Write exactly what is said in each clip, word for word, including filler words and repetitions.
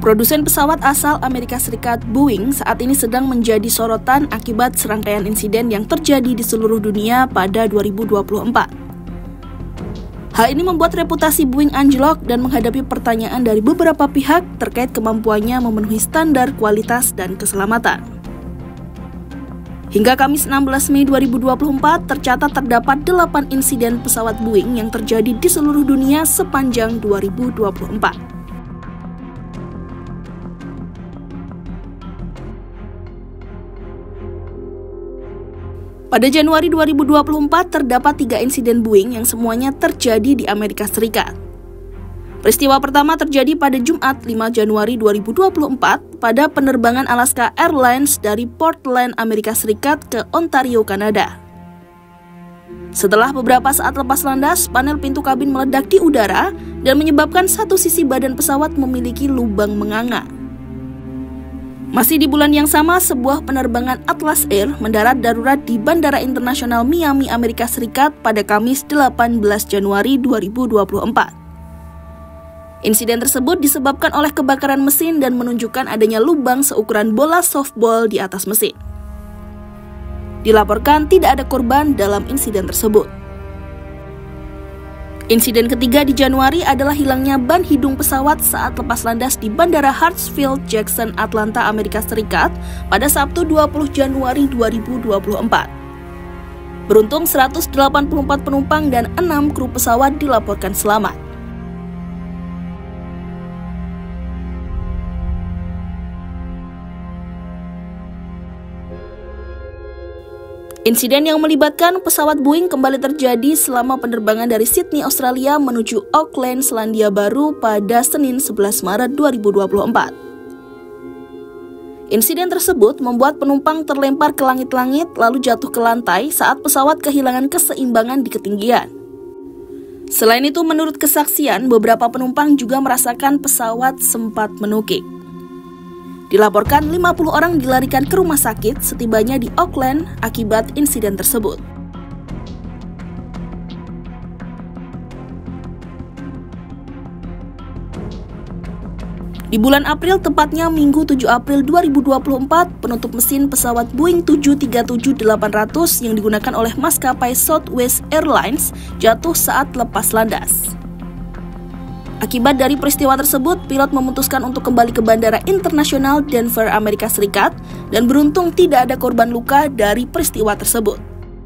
Produsen pesawat asal Amerika Serikat Boeing saat ini sedang menjadi sorotan akibat serangkaian insiden yang terjadi di seluruh dunia pada dua ribu dua puluh empat. Hal ini membuat reputasi Boeing anjlok dan menghadapi pertanyaan dari beberapa pihak terkait kemampuannya memenuhi standar kualitas dan keselamatan. Hingga Kamis enam belas Mei dua ribu dua puluh empat, tercatat terdapat delapan insiden pesawat Boeing yang terjadi di seluruh dunia sepanjang dua ribu dua puluh empat. Pada Januari dua ribu dua puluh empat, terdapat tiga insiden Boeing yang semuanya terjadi di Amerika Serikat. Peristiwa pertama terjadi pada Jumat lima Januari dua ribu dua puluh empat pada penerbangan Alaska Airlines dari Portland, Amerika Serikat ke Ontario, Kanada. Setelah beberapa saat lepas landas, panel pintu kabin meledak di udara dan menyebabkan satu sisi badan pesawat memiliki lubang menganga. Masih di bulan yang sama, sebuah penerbangan Atlas Air mendarat darurat di Bandara Internasional Miami, Amerika Serikat pada Kamis delapan belas Januari dua ribu dua puluh empat. Insiden tersebut disebabkan oleh kebakaran mesin dan menunjukkan adanya lubang seukuran bola softball di atas mesin. Dilaporkan tidak ada korban dalam insiden tersebut. Insiden ketiga di Januari adalah hilangnya ban hidung pesawat saat lepas landas di Bandara Hartsfield-Jackson, Atlanta, Amerika Serikat pada Sabtu dua puluh Januari dua ribu dua puluh empat. Beruntung seratus delapan puluh empat penumpang dan enam kru pesawat dilaporkan selamat. Insiden yang melibatkan pesawat Boeing kembali terjadi selama penerbangan dari Sydney, Australia menuju Auckland, Selandia Baru pada Senin sebelas Maret dua ribu dua puluh empat. Insiden tersebut membuat penumpang terlempar ke langit-langit lalu jatuh ke lantai saat pesawat kehilangan keseimbangan di ketinggian. Selain itu, menurut kesaksian, beberapa penumpang juga merasakan pesawat sempat menukik. Dilaporkan lima puluh orang dilarikan ke rumah sakit setibanya di Auckland akibat insiden tersebut. Di bulan April, tepatnya Minggu tujuh April dua ribu dua puluh empat, penutup mesin pesawat Boeing tujuh tiga tujuh delapan ratus yang digunakan oleh maskapai Southwest Airlines jatuh saat lepas landas. Akibat dari peristiwa tersebut, pilot memutuskan untuk kembali ke Bandara Internasional Denver, Amerika Serikat, dan beruntung tidak ada korban luka dari peristiwa tersebut.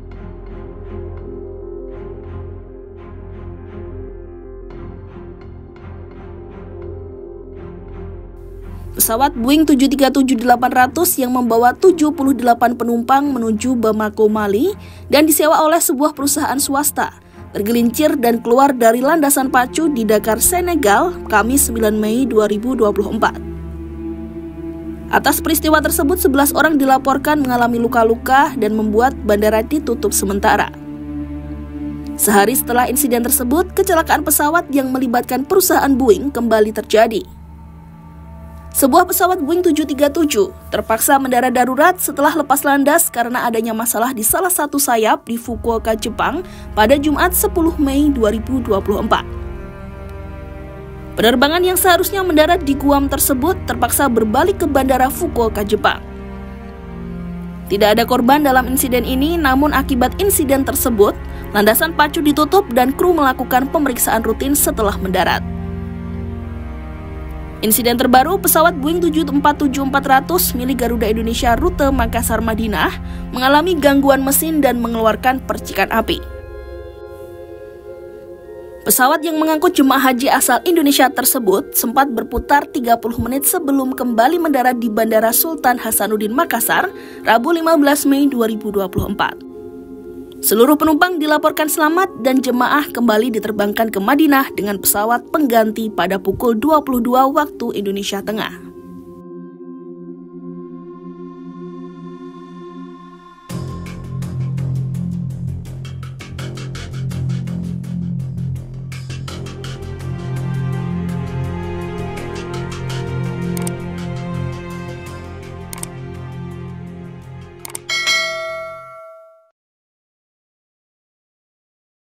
Pesawat Boeing tujuh tiga tujuh delapan ratus yang membawa tujuh puluh delapan penumpang menuju Bamako, Mali, dan disewa oleh sebuah perusahaan swasta, tergelincir dan keluar dari landasan pacu di Dakar, Senegal, Kamis sembilan Mei dua ribu dua puluh empat. Atas peristiwa tersebut, sebelas orang dilaporkan mengalami luka-luka dan membuat bandara ditutup sementara. Sehari setelah insiden tersebut, kecelakaan pesawat yang melibatkan perusahaan Boeing kembali terjadi. Sebuah pesawat Boeing tujuh tiga tujuh terpaksa mendarat darurat setelah lepas landas karena adanya masalah di salah satu sayap di Fukuoka, Jepang pada Jumat sepuluh Mei dua ribu dua puluh empat. Penerbangan yang seharusnya mendarat di Guam tersebut terpaksa berbalik ke Bandara Fukuoka, Jepang. Tidak ada korban dalam insiden ini, namun akibat insiden tersebut, landasan pacu ditutup dan kru melakukan pemeriksaan rutin setelah mendarat. Insiden terbaru, pesawat Boeing tujuh empat tujuh empat ratus milik Garuda Indonesia rute Makassar Madinah mengalami gangguan mesin dan mengeluarkan percikan api. Pesawat yang mengangkut jemaah haji asal Indonesia tersebut sempat berputar tiga puluh menit sebelum kembali mendarat di Bandara Sultan Hasanuddin Makassar, Rabu lima belas Mei dua ribu dua puluh empat. Seluruh penumpang dilaporkan selamat dan jemaah kembali diterbangkan ke Madinah dengan pesawat pengganti pada pukul dua puluh dua waktu Indonesia Tengah.